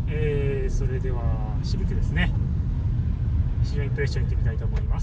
それではシビックですね。試乗インプレッション行ってみたいと思います。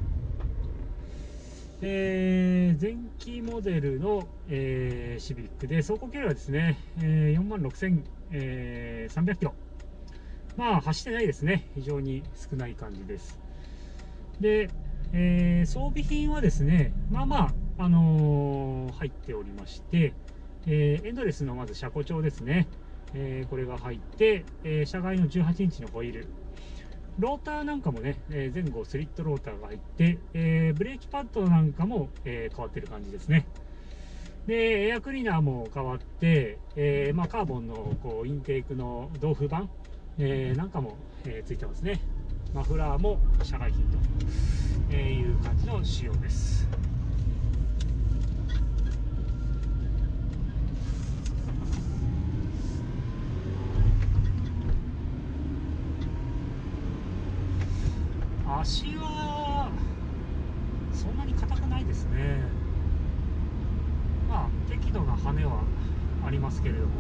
前期モデルの、シビックで走行距離はですね、46,300キロ。まあ走ってないですね。非常に少ない感じです。で、装備品はですね、まあまあ、入っておりまして、エンドレスのまず車庫帳ですね。これが入って、車外の18インチのホイール、ローターなんかもね、前後スリットローターが入って、ブレーキパッドなんかも、変わってる感じですね。で、エアクリーナーも変わって、まあ、カーボンのこうインテークの同封板、なんかも、ついてますね。マフラーも社外品と、いう感じの仕様です。足はそんなに硬くないですね。まあ適度な羽根はありますけれども、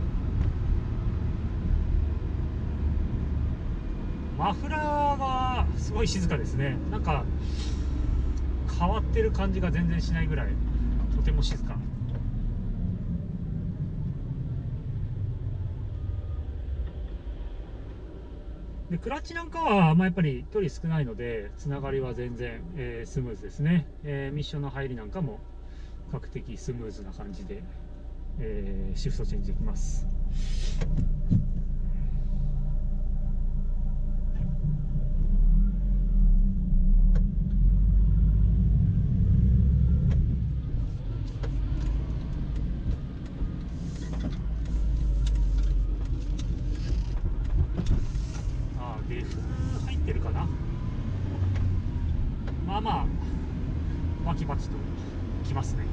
マフラーがすごい静かですね。なんか変わってる感じが全然しないぐらいとても静かで、クラッチなんかは、まあ、やっぱり距離少ないのでつながりは全然、スムーズですね。ミッションの入りなんかも比較的スムーズな感じで、シフトチェンジできます。デフ入ってるかな。まあまあバキバキときますね。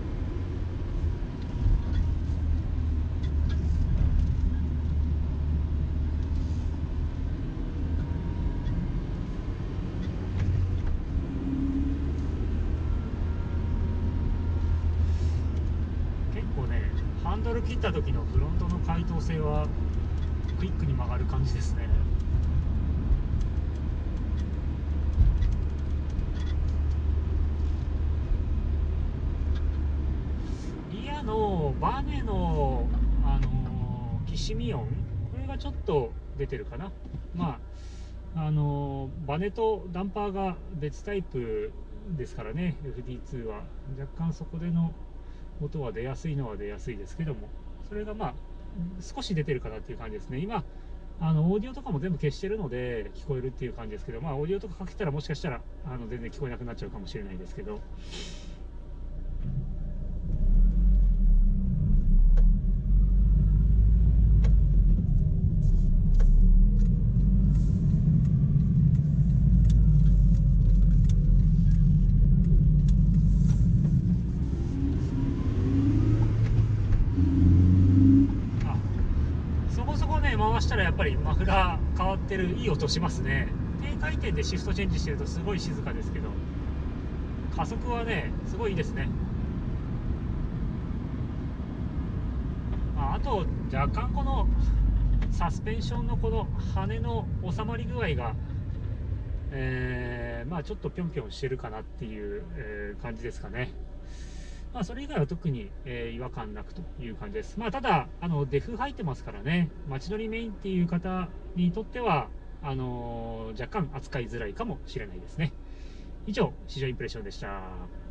結構ね、ハンドル切った時のフロントの回答性はクイックに曲がる感じですね。リアのバネの、きしみ音、これがちょっと出てるかな。まあバネとダンパーが別タイプですからね、 FD2 は若干そこでの音は出やすいのは出やすいですけども、それがまあ少し出てるかなっていう感じですね。今オーディオとかも全部消してるので聞こえるっていう感じですけど、まあオーディオとかかけたらもしかしたら全然聞こえなくなっちゃうかもしれないですけど、そこそこね回したらやっぱりマフラー変わってる、いい音しますね。低回転でシフトチェンジしてるとすごい静かですけど、加速はねすごいいいですね。あと若干このサスペンションのこの羽の収まり具合が、まあちょっとぴょんぴょんしてるかなっていう、感じですかね。まあそれ以外は特に、違和感なくという感じです。まあただデフ入ってますからね、街乗りメインっていう方にとっては若干扱いづらいかもしれないですね。以上試乗インプレッションでした。